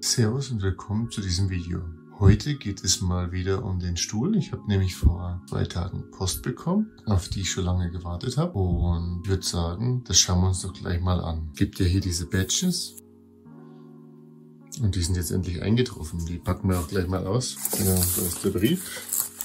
Servus und willkommen zu diesem Video. Heute geht es mal wieder um den Stuhl. Ich habe nämlich vor 2 Tagen Post bekommen, auf die ich schon lange gewartet habe. Und ich würde sagen, das schauen wir uns doch gleich mal an. Es gibt ja hier diese Badges. Und die sind jetzt endlich eingetroffen. Die packen wir auch gleich mal aus. Ja, da ist der Brief.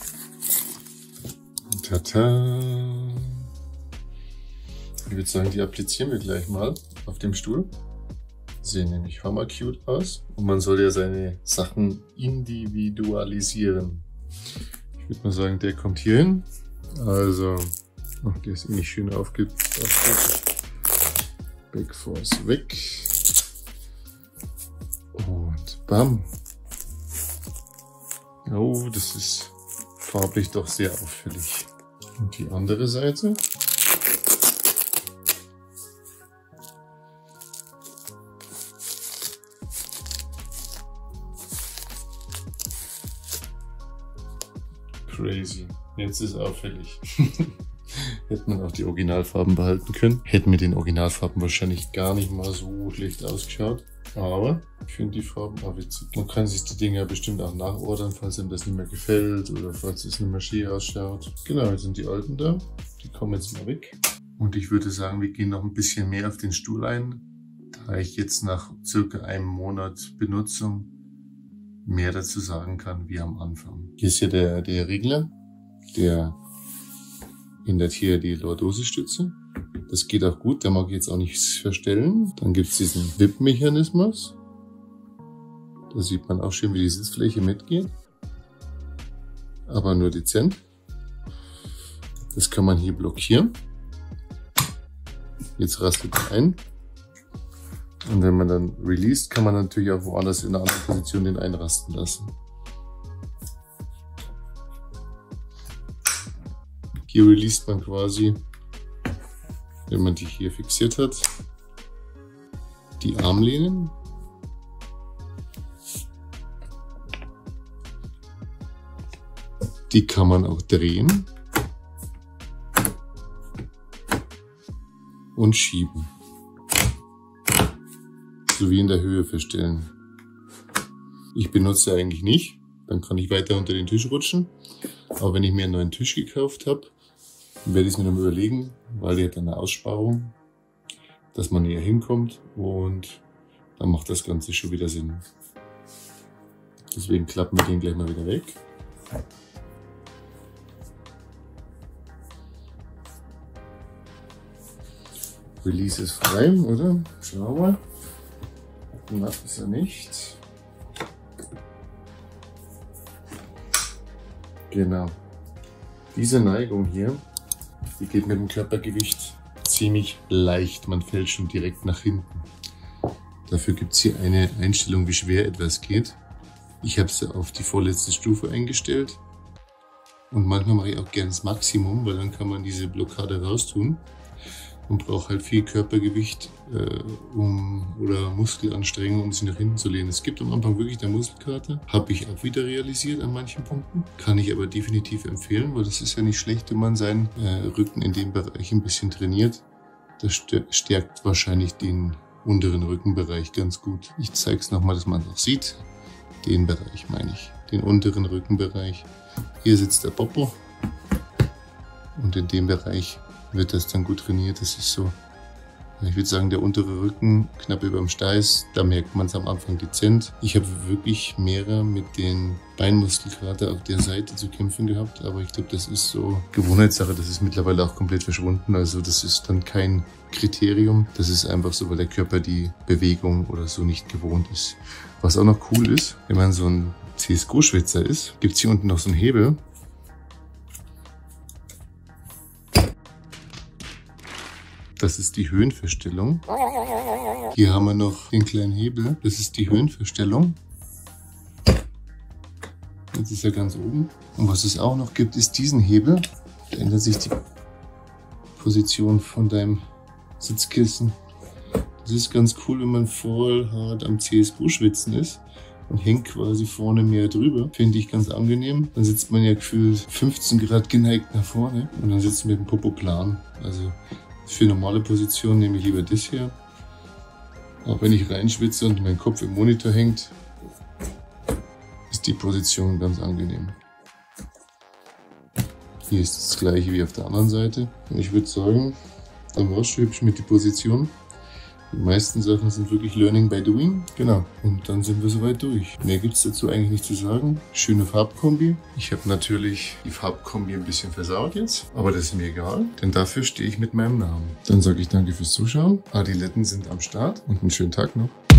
Tata. Ich würde sagen, die applizieren wir gleich mal auf dem Stuhl. Sehen nämlich hammer cute aus. Und man soll ja seine Sachen individualisieren. Ich würde mal sagen, der kommt hier hin. Also, ach, der ist nicht schön aufgetragen. Backforce weg. Und bam. Oh, das ist farblich doch sehr auffällig. Und die andere Seite. Crazy. Jetzt ist auffällig. Hätte man auch die Originalfarben behalten können. Hätten mit den Originalfarben wahrscheinlich gar nicht mal so schlecht ausgeschaut. Aber ich finde die Farben auch witzig. Man kann sich die Dinger bestimmt auch nachordern, falls einem das nicht mehr gefällt oder falls es nicht mehr schön ausschaut. Genau, jetzt sind die alten da. Die kommen jetzt mal weg. Und ich würde sagen, wir gehen noch ein bisschen mehr auf den Stuhl ein, da ich jetzt nach circa einem Monat Benutzung mehr dazu sagen kann wie am Anfang. Hier ist ja der Regler, der hindert hier die Lordosestütze. Das geht auch gut, da mag ich jetzt auch nichts verstellen. Dann gibt es diesen WIP-Mechanismus. Da sieht man auch schön, wie die Sitzfläche mitgeht. Aber nur dezent. Das kann man hier blockieren. Jetzt rastet er ein. Und wenn man dann released, kann man natürlich auch woanders in einer anderen Position den einrasten lassen. Hier released man quasi, wenn man die hier fixiert hat, die Armlehnen. Die kann man auch drehen und schieben. Sowie in der Höhe verstellen. Ich benutze eigentlich nicht, dann kann ich weiter unter den Tisch rutschen. Aber wenn ich mir einen neuen Tisch gekauft habe, werde ich es mir noch überlegen, weil die hat eine Aussparung, dass man näher hinkommt und dann macht das Ganze schon wieder Sinn. Deswegen klappen wir den gleich mal wieder weg. Release ist frei, oder? Schauen wir mal. Macht ist er nicht. Genau. Diese Neigung hier, die geht mit dem Körpergewicht ziemlich leicht. Man fällt schon direkt nach hinten. Dafür gibt es hier eine Einstellung, wie schwer etwas geht. Ich habe sie auf die vorletzte Stufe eingestellt. Und manchmal mache ich auch gerne das Maximum, weil dann kann man diese Blockade raustun. Und braucht halt viel Körpergewicht oder Muskelanstrengung, um sich nach hinten zu lehnen. Es gibt am Anfang wirklich der Muskelkater. Habe ich auch wieder realisiert an manchen Punkten. Kann ich aber definitiv empfehlen, weil das ist ja nicht schlecht, wenn man seinen Rücken in dem Bereich ein bisschen trainiert. Das stärkt wahrscheinlich den unteren Rückenbereich ganz gut. Ich zeige es nochmal, dass man es auch sieht. Den Bereich meine ich. Den unteren Rückenbereich. Hier sitzt der Popo. Und in dem Bereich wird das dann gut trainiert. Das ist so, ich würde sagen, der untere Rücken knapp über dem Steiß, da merkt man es am Anfang dezent. Ich habe wirklich mehrere mit den Beinmuskelkater auf der Seite zu kämpfen gehabt, aber ich glaube, das ist so Gewohnheitssache, das ist mittlerweile auch komplett verschwunden, also das ist dann kein Kriterium, das ist einfach so, weil der Körper die Bewegung oder so nicht gewohnt ist. Was auch noch cool ist, wenn man so ein CSGO-Schwitzer ist, gibt es hier unten noch so einen Hebel. Das ist die Höhenverstellung. Hier haben wir noch den kleinen Hebel. Das ist die Höhenverstellung. Jetzt ist er ganz oben. Und was es auch noch gibt, ist diesen Hebel. Da ändert sich die Position von deinem Sitzkissen. Das ist ganz cool, wenn man voll hart am CSGO-Schwitzen ist und hängt quasi vorne mehr drüber. Finde ich ganz angenehm. Dann sitzt man ja gefühlt 15 Grad geneigt nach vorne und dann sitzt man mit dem Popo plan. Also für normale Position nehme ich lieber das hier. Auch wenn ich reinschwitze und mein Kopf im Monitor hängt die Position ganz angenehm. Hier ist das gleiche wie auf der anderen Seite. Und ich würde sagen, dann war es schon hübsch mit der Position. Die meisten Sachen sind wirklich Learning by Doing. Genau. Und dann sind wir soweit durch. Mehr gibt es dazu eigentlich nicht zu sagen. Schöne Farbkombi. Ich habe natürlich die Farbkombi ein bisschen versaut jetzt. Aber das ist mir egal, denn dafür stehe ich mit meinem Namen. Dann sage ich danke fürs Zuschauen. Adiletten sind am Start und einen schönen Tag noch.